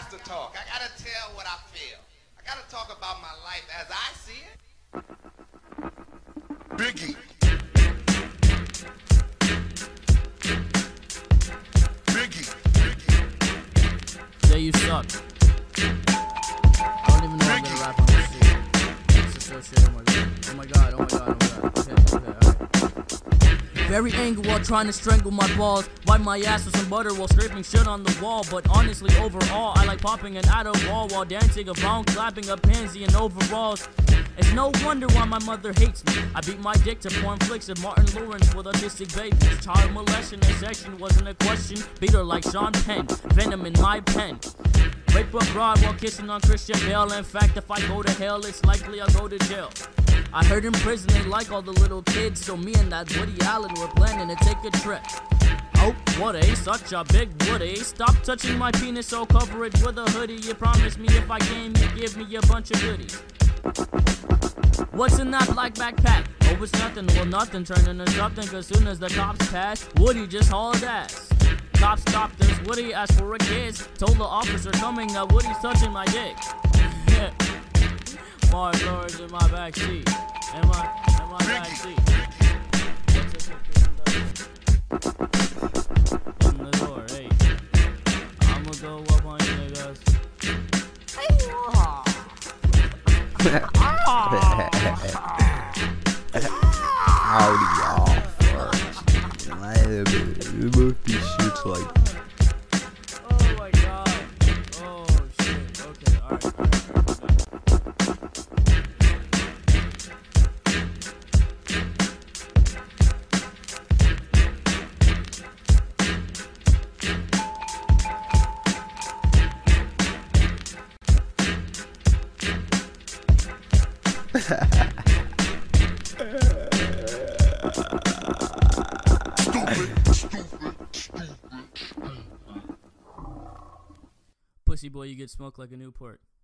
got to talk. I got to tell what I feel. I got to talk about my life as I see it. Biggie. Yeah, you suck. I don't even know I'm gonna rap on this shit. This is so shit, oh my god. Oh my god, oh my god, oh my god. Okay, alright. Very angry while trying to strangle my balls. Wipe my ass with some butter while scraping shit on the wall. But honestly, overall, I like popping an adult wall while dancing around, clapping a pansy in overalls. It's no wonder why my mother hates me. I beat my dick to porn flicks of Martin Lawrence with autistic babies. Child molestation and section wasn't a question. Beat her like Sean Penn, venom in my pen. Rape a broad while kissing on Christian Bale. In fact, if I go to hell, it's likely I'll go to jail. I heard in prison they like all the little kids, so me and that Woody Allen were planning to take a trip. Oh, Woody, such a big Woody. Stop touching my penis, so cover it with a hoodie. You promised me if I came, you'd give me a bunch of goodies. What's in that black backpack? Oh, it's nothing. Well, nothing turned into something, cause soon as the cops passed, Woody just hauled ass. Cops stopped us. Woody asked for a kiss. Told the officer coming that Woody's touching my dick. Mark Lawrence in my backseat. In my backseat. In the door, hey. I'ma go up on you niggas. Howdy, y'all. Both these shoots like. Oh my god. Oh shit. Okay, alright. Pussy boy, you get smoked like a Newport.